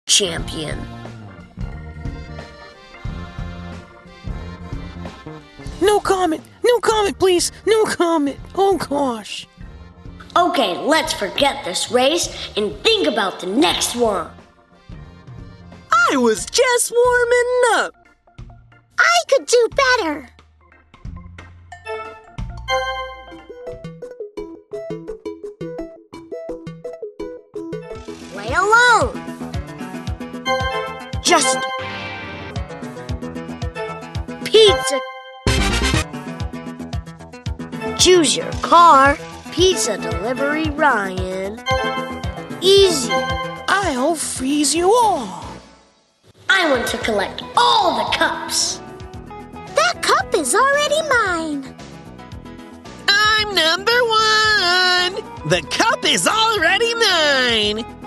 champion. No comment, please, no comment. Oh gosh. Okay, let's forget this race and think about the next one. I was just warming up. I could do better. Play alone. Justin. Pizza. Choose your car. Pizza delivery Ryan. Easy. I'll freeze you all. I want to collect all the cups. That cup is already mine. I'm number one. The cup is already mine.